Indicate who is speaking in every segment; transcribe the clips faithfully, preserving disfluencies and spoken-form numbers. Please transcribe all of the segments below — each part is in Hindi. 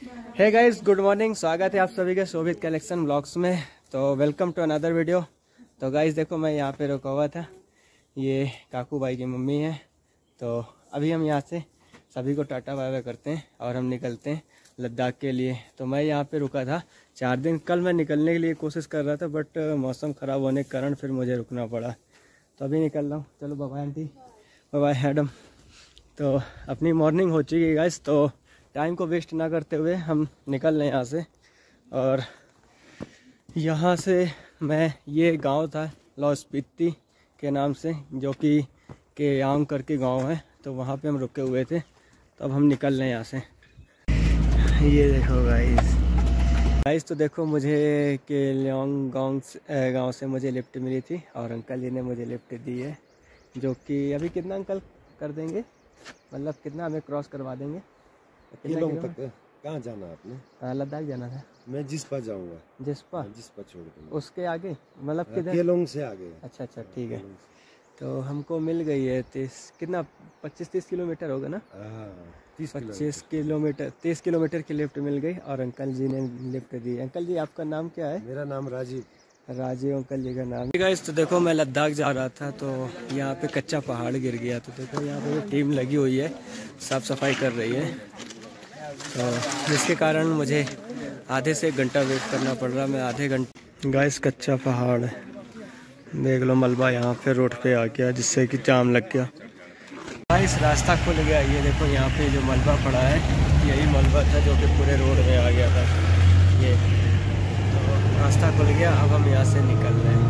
Speaker 1: Hey guys, good morning. स्वागत है आप सभी के शोभित कलेक्शन ब्लॉग्स में। तो वेलकम टू अनदर वीडियो। तो गाइस देखो, मैं यहाँ पे रुका हुआ था। ये काकू भाई की मम्मी है। तो अभी हम यहाँ से सभी को टाटा बाय बाय करते हैं और हम निकलते हैं लद्दाख के लिए। तो मैं यहाँ पे रुका था चार दिन। कल मैं निकलने के लिए कोशिश कर रहा था, बट मौसम ख़राब होने के कारण फिर मुझे रुकना पड़ा। तो अभी निकल रहा हूँ। चलो bye bye aunty, bye bye madam. तो अपनी मॉर्निंग हो चुकी है गाइस। तो टाइम को वेस्ट ना करते हुए हम निकल रहे हैं यहाँ से। और यहाँ से मैं, ये गांव था लाहौल स्पीति के नाम से, जो कि के आम करके गांव है। तो वहाँ पे हम रुके हुए थे। तो अब हम निकल रहे हैं यहाँ से। ये देखो गाइस गाइस तो देखो, मुझे के लियोंग गांव से गाँव से मुझे लिफ्ट मिली थी और अंकल जी ने मुझे लिफ्ट दी है, जो कि अभी कितना अंकल कर देंगे, मतलब कितना हमें क्रॉस करवा देंगे?
Speaker 2: किलों तक कहाँ जाना आपने?
Speaker 1: हाँ, लद्दाख जाना था।
Speaker 2: मैं जिस्पा जाऊंगा।
Speaker 1: जिस्पा?
Speaker 2: जिस्पा छोड़ दूंगा।
Speaker 1: उसके आगे मतलब किधर?
Speaker 2: केलोंग से आगे।
Speaker 1: अच्छा अच्छा, ठीक है। तो हमको मिल गई है तीस, कितना पच्चीस तीस किलोमीटर होगा ना? पच्चीस किलोमीटर तीस किलोमीटर की लिफ्ट मिल गई और अंकल जी ने लिफ्ट दी। अंकल जी आपका नाम क्या है?
Speaker 2: मेरा नाम राजीव।
Speaker 1: राजीव अंकल जी का नाम। गाइस तो देखो, मैं लद्दाख जा रहा था तो यहाँ पे कच्चा पहाड़ गिर गया। तो देखो यहाँ पे टीम लगी हुई है, साफ सफाई कर रही है। तो जिसके कारण मुझे आधे से एक घंटा वेट करना पड़ रहा। मैं आधे घंटे। गाइस कच्चा पहाड़ है, देख लो। मलबा यहाँ पे रोड पे आ गया, जिससे कि जाम लग गया। गाइस रास्ता खुल गया। ये देखो यहाँ पे जो मलबा पड़ा है, यही मलबा था जो कि पूरे रोड में आ गया था। ये तो रास्ता खुल गया। अब हम यहाँ से निकल रहे हैं।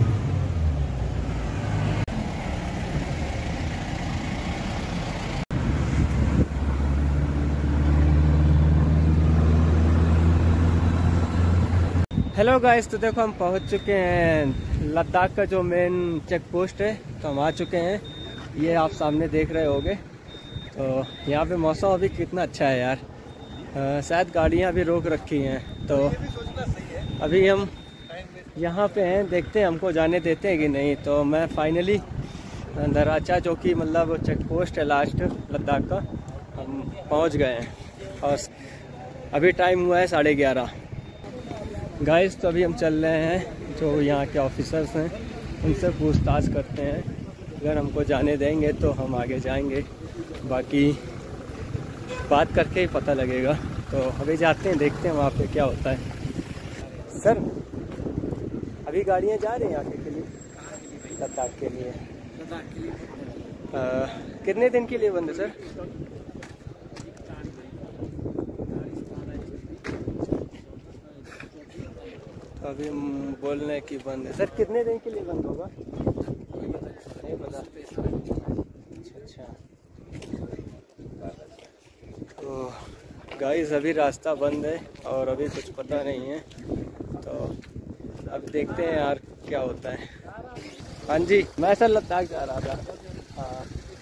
Speaker 1: हेलो गाइस, तो देखो हम पहुंच चुके हैं लद्दाख का जो मेन चेक पोस्ट है। तो हम आ चुके हैं। ये आप सामने देख रहे होगे। तो यहाँ पे मौसम अभी कितना अच्छा है यार। आ, शायद गाड़ियाँ भी रोक रखी हैं। तो अभी हम यहाँ पे हैं, देखते हैं हमको जाने देते हैं कि नहीं। तो मैं फाइनली दराचा, जो कि मतलब चेक पोस्ट है लास्ट लद्दाख का, हम पहुँच गए हैं। और अभी टाइम हुआ है साढ़े ग्यारह। गाइस तो अभी हम चल रहे हैं, जो यहाँ के ऑफिसर्स हैं उनसे पूछताछ करते हैं। अगर हमको जाने देंगे तो हम आगे जाएंगे, बाकी बात करके ही पता लगेगा। तो अभी जाते हैं, देखते हैं वहाँ पे क्या होता है। सर अभी गाड़ियाँ जा रही हैं आगे के लिए, लद्दाख के लिए? लद्दाख के लिए आ, कितने दिन के लिए बंद है सर? अभी हम बोलने की बंद है। सर कितने दिन के लिए बंद होगा? नहीं पता। अच्छा अच्छा। तो गाइस अभी रास्ता बंद है और अभी कुछ पता नहीं है। तो अब देखते हैं यार क्या होता है। हाँ जी, मैं सर लद्दाख जा रहा था। हाँ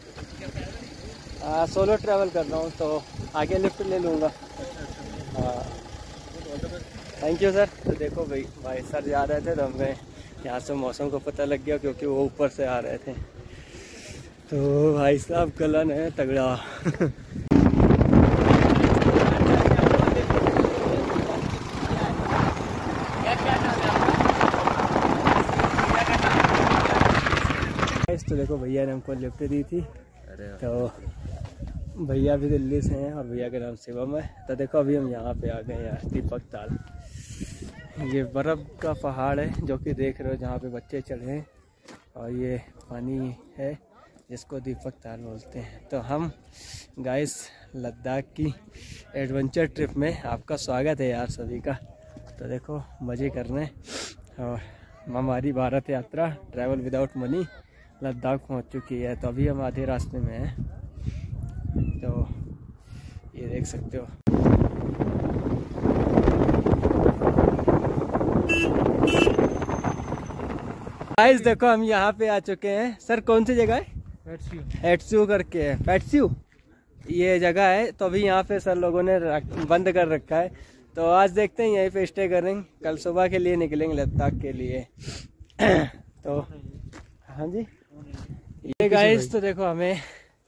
Speaker 1: हाँ, सोलो ट्रैवल कर रहा हूँ, तो आगे लिफ्ट ले लूँगा। हाँ थैंक यू सर। तो देखो भाई भाई सर जा रहे थे, तो हमें यहाँ से मौसम को पता लग गया, क्योंकि वो ऊपर से आ रहे थे। तो भाई साहब गलन है तगड़ा। तो देखो भैया ने हमको लिफ्ट दी थी। तो भैया भी दिल्ली से हैं और भैया का नाम शिवम है। तो देखो अभी हम यहाँ पे आ गए हैं, दीपक ताल। ये बर्फ़ का पहाड़ है, जो कि देख रहे हो, जहाँ पे बच्चे चढ़े हैं। और ये पानी है जिसको दीपक ताल बोलते हैं। तो हम गाइस लद्दाख की एडवेंचर ट्रिप में आपका स्वागत है यार सभी का। तो देखो मज़े करने। और हमारी भारत यात्रा ट्रैवल विदाउट मनी लद्दाख पहुँच चुकी है। तो अभी हम आधे रास्ते में हैं। तो ये देख सकते हो। गाइस देखो हम यहाँ पे आ चुके हैं। सर कौन सी जगह है? एट्सू करके है, पैट्सू ये जगह है। तो अभी यहाँ पे सर लोगों ने बंद कर रखा है। तो आज देखते हैं, यहीं पे स्टे करेंगे। कल सुबह के लिए निकलेंगे लद्दाख के लिए। तो हाँ जी, ये गाइस तो देखो हमें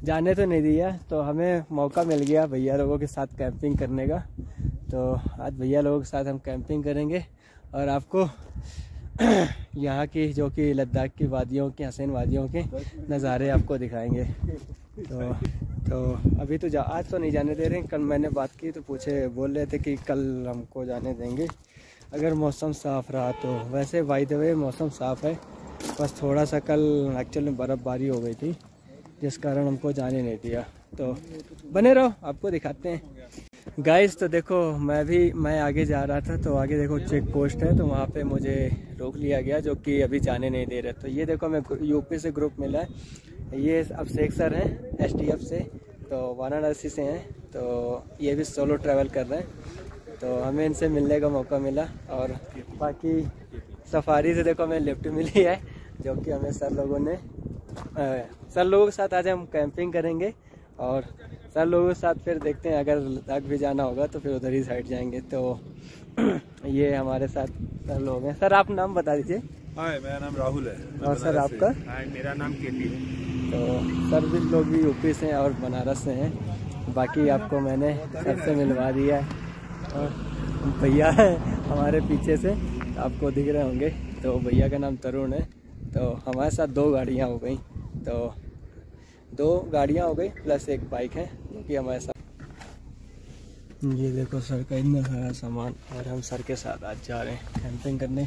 Speaker 1: जाने तो नहीं दिया, तो हमें मौका मिल गया भैया लोगों के साथ कैंपिंग करने का। तो आज भैया लोगों के साथ हम कैंपिंग करेंगे और आपको यहाँ की जो कि लद्दाख की वादियों की हसीन वादियों के नज़ारे आपको दिखाएंगे। तो तो अभी तो जा आज तो नहीं जाने दे रहे हैं। कल मैंने बात की तो पूछे बोल रहे थे कि कल हमको जाने देंगे अगर मौसम साफ़ रहा तो। वैसे बाय द वे मौसम साफ़ है, बस थोड़ा सा कल एक्चुअल में बर्फ़बारी हो गई थी जिस कारण हमको जाने नहीं दिया। तो बने रहो, आपको दिखाते हैं गाइस। तो देखो मैं भी मैं आगे जा रहा था, तो आगे देखो चेक पोस्ट है, तो वहाँ पे मुझे रोक लिया गया जो कि अभी जाने नहीं दे रहे। तो ये देखो मैं यूपी से ग्रुप मिला है, ये अब शेख सर हैं एसटीएफ से, तो वाराणसी से हैं, तो ये भी सोलो ट्रैवल कर रहे हैं। तो हमें इनसे मिलने का मौका मिला। और बाकी सफारी से देखो हमें लिफ्ट मिली है जो कि हमें सर लोगों ने आ, सर लोगों के साथ आज हम कैंपिंग करेंगे और सर लोगों के साथ फिर देखते हैं अगर लद्दाख भी जाना होगा तो फिर उधर ही साइड जाएंगे। तो ये हमारे साथ सर लोग हैं। सर आप नाम बता दीजिए।
Speaker 3: हाय, मेरा नाम राहुल है।
Speaker 1: और सर आपका?
Speaker 3: हाय, मेरा नाम केटी है।
Speaker 1: तो सर भी लोग भी यूपी से हैं और बनारस से हैं। बाकी आपको मैंने सबसे मिलवा दिया है। और भैया है हमारे पीछे से, आपको दिख रहे होंगे, तो भैया का नाम तरुण है। तो हमारे साथ दो गाड़ियाँ हो गई, तो दो गाड़ियाँ हो गई प्लस एक बाइक है जो कि हमारे साथ। ये देखो सर का इतना सारा सामान, और हम सर के साथ आज जा रहे हैं कैंपिंग करने।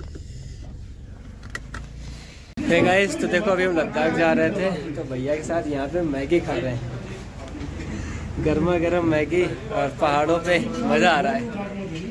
Speaker 1: हे गाइस, तो देखो अभी हम लद्दाख जा रहे थे, तो भैया के साथ यहाँ पे मैगी खा रहे हैं, गर्मा गर्म मैगी, और पहाड़ों पे मज़ा आ रहा है।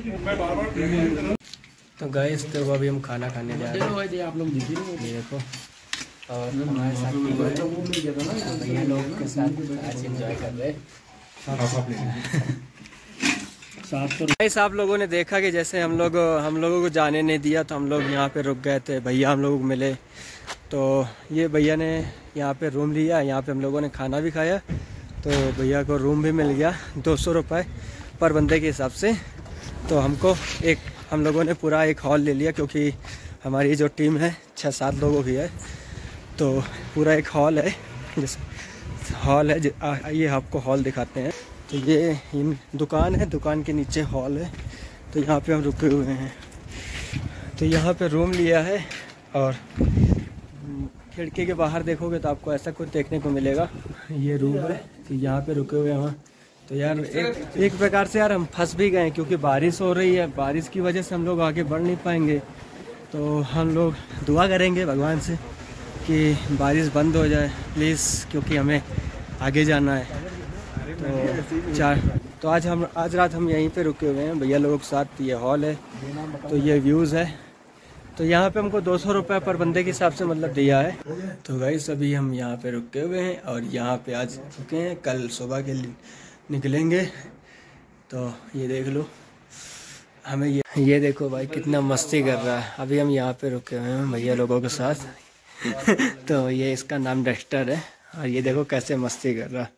Speaker 1: तो गाइस देखो अभी हम खाना खाने जा रहे हैं, आप लोग ये देखो, और हमारे साथ भैया लोग के साथ आज एंजॉय कर रहे हैं। गाइस आप लोगों ने देखा कि जैसे हम लोग हम लोगों को जाने नहीं दिया, तो हम लोग यहाँ पे रुक गए थे। भैया हम लोगों को मिले, तो ये भैया ने यहाँ पे रूम लिया, यहाँ पे हम लोगों ने खाना भी खाया। तो भैया को रूम भी मिल गया दो सौ रुपये पर बंदे के हिसाब से। तो हमको एक हम लोगों ने पूरा एक हॉल ले लिया, क्योंकि हमारी जो टीम है छः सात लोगों की है, तो पूरा एक हॉल है, जिस हॉल है आ, ये आपको हॉल दिखाते हैं। तो ये इन दुकान है, दुकान के नीचे हॉल है, तो यहाँ पे हम रुके हुए हैं। तो यहाँ पे रूम लिया है, और खिड़की के बाहर देखोगे तो आपको ऐसा कुछ देखने को मिलेगा। ये रूम है, तो यहाँ पे रुके हुए हैं हम। तो यार एक एक प्रकार से यार हम फंस भी गए, क्योंकि बारिश हो रही है, बारिश की वजह से हम लोग आगे बढ़ नहीं पाएंगे। तो हम लोग दुआ करेंगे भगवान से कि बारिश बंद हो जाए प्लीज़, क्योंकि हमें आगे जाना है। तो चार तो आज हम आज रात हम यहीं पे रुके हुए हैं भैया लोगों के साथ। ये हॉल है, तो ये व्यूज़ है। तो यहाँ पे हमको दो सौ रुपये पर बंदे के हिसाब से मतलब दिया है। तो गाइस अभी हम यहाँ पे रुके हुए हैं, और यहाँ पे आज रुके हैं, कल सुबह के निकलेंगे। तो ये देख लो हमें ये ये देखो भाई कितना मस्ती कर रहा है। अभी हम यहाँ पे रुके हुए हैं भैया लोगों के साथ। तो ये इसका नाम डस्टर है, और ये देखो कैसे मस्ती कर रहा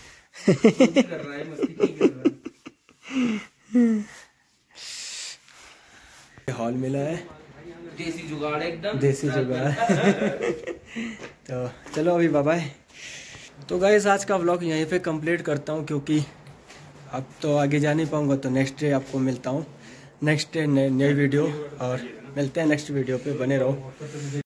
Speaker 1: हॉल मिला है,
Speaker 4: देसी जुगाड़ एकदम
Speaker 1: देसी जुगाड़। तो चलो अभी बाय बाय। तो गाइस आज का व्लॉग यहीं पे कंप्लीट करता हूँ, क्योंकि अब तो आगे जा नहीं पाऊँगा। तो नेक्स्ट डे आपको मिलता हूँ, नेक्स्ट डे नई वीडियो, और मिलते हैं नेक्स्ट वीडियो पे, बने रहो।